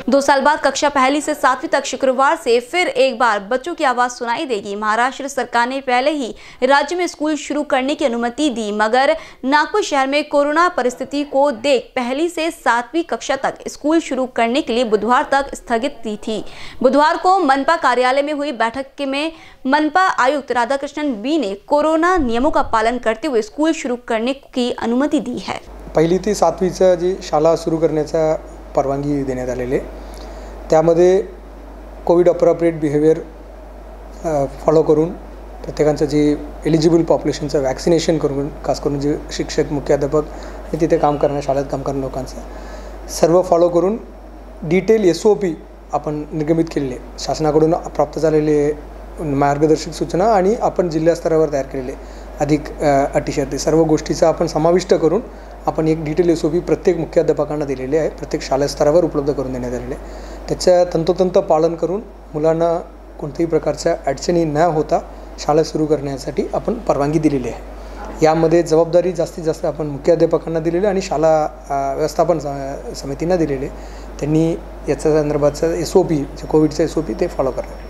2 साल बाद कक्षा पहली से 7वीं तक शुक्रवार से फिर एक बार बच्चों की आवाज सुनाई देगी। महाराष्ट्र सरकार ने पहले ही राज्य में स्कूल शुरू करने की अनुमति दी, मगर नागपुर शहर में कोरोना परिस्थिति को देख पहली से 7वीं कक्षा तक स्कूल शुरू करने के लिए बुधवार तक स्थगित दी थी। बुधवार को मनपा कार्यालय में हुई बैठक में मनपा आयुक्त राधाकृष्णन बी ने कोरोना नियमों का पालन करते हुए स्कूल शुरू करने की अनुमति दी है। पहिली ते 7वीचं जी शाळा सुरू करण्याचा परवानगी देण्यात आलेली आहे, त्यामध्ये कोविड अप्रोप्रिएट बिहेवियर फॉलो करून प्रत्येकाचं जे एलिजिबल पॉप्युलेशनचं वॅक्सिनेशन करून, खास करून जे शिक्षक, मुख्याध्यापक आणि तिथे काम करणारे, शाळेत काम करणाऱ्या लोकांचं सर्व फॉलो करून डिटेल SOP आपण निर्गमित केलेले, शासनाकडून प्राप्त झालेले मार्गदर्शक सूचना आणि आपण जिल्हा स्तरावर तयार केलेले अधिक अटी शर्ती सर्व गोष्टीचा आपण समाविष्ट करून आपण एक डिटेल SOP प्रत्येक मुख्याध्यापकांना दिलेले आहे, प्रत्येक शालेय स्तरावर उपलब्ध करून देण्यात आलेले आहे। त्याच्या तंतोतंत पालन करून मुलांना कोणत्याही प्रकारच्या अडचणी न होता शाळा सुरू करण्यासाठी आपण परवानगी दिलेली आहे। यामध्ये जबाबदारी जास्तीत जास्त आपण मुख्याध्यापकांना दिलेली आणि शाळा व्यवस्थापन समितींना दिलेले, त्यांनी याच्या संदर्भाचं SOP जे कोविडचं SOP ते फॉलो करावे।